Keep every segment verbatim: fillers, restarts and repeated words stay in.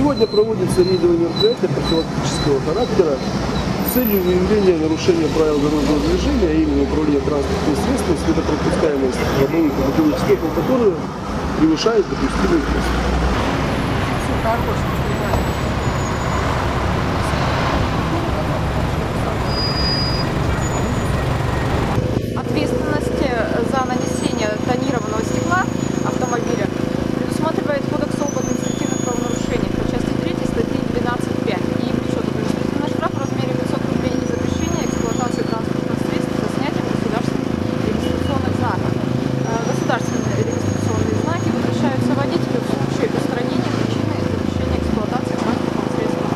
Сегодня проводится рейдовое мероприятие профилактического характера с целью выявления нарушения правил дорожного движения, а именно управления транспортными средствами, светопропускаемость лобовых и боковых стекол, которые превышают допустимый скорость. Ответственность за нанесение тонированного стекла автомобиля предусматривает Кодекс об административных правонарушениях по части третьей статьи двенадцать пять. И влечет административный штраф в размере пятьсот рублей и запрещение эксплуатации транспортных средств за снятием государственных регистрационных знаков. Государственные регистрационные знаки возвращаются водителю в случае устранения причины запрещения эксплуатации транспортного средства.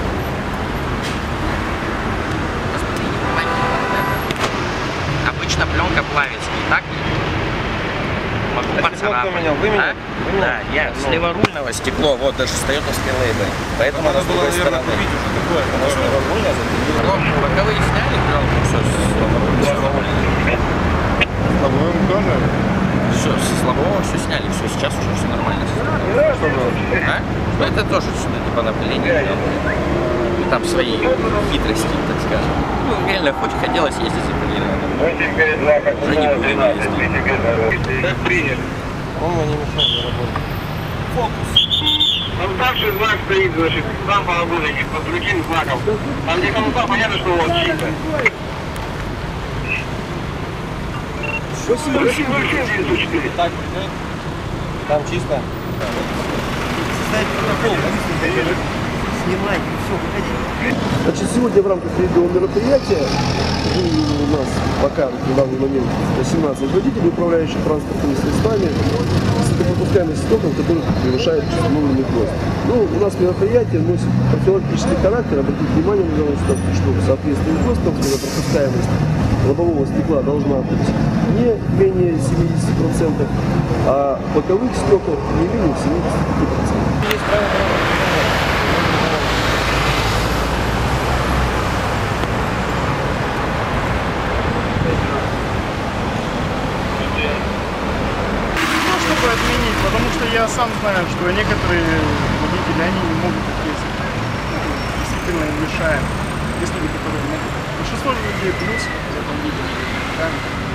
Обычно пленка плавится, не так ли? Могу поцарапать. Вы меня, вы меня? А? Вы меня? Да, я Ну. с леворульного стекло, вот даже встает на скайлейбе. Поэтому Надо она с было, другой наверное, стороны. купить уже такое. Может, леворульное запилили? Пленку боковые сняли, пленку, все, с леворульного. По-моему, тоже. Все, с слабого все сняли, все, сейчас уже все нормально. А? Ну это тоже что-то типа напыление. Ну, там свои хитрости, так скажем. Ну, реально, хоть хотелось ездить за полированным. Уже не будем ездить. Как приняли? По-моему, не мешает работать. Фокус. Там старший знак стоит, значит, там половинки под другим знаком. Там где кому-то понятно, что он чисто. Спасибо. Так, там чисто. Составить протокол, снимать, все, выходить. Значит, сегодня в рамках рейдового мероприятия у нас пока в данный момент восемнадцать водителей, управляющих транспортными средствами, с допускаемостью стекол, которых превышает установленный хвост. Ну, у нас мероприятие носит профилактический характер. Обратите внимание на данную ситуацию, что в соответствии с ГОСТом светопропускаемость лобового стекла должна быть не менее семидесяти процентов, а боковых стекол не менее семидесяти пяти процентов. Есть право. Чтобы отменить, потому что я сам знаю, что некоторые водители, они не могут так ездить. Ну, действительно им мешает. Есть люди, которые могут. Большинство людей плюс в этом видео.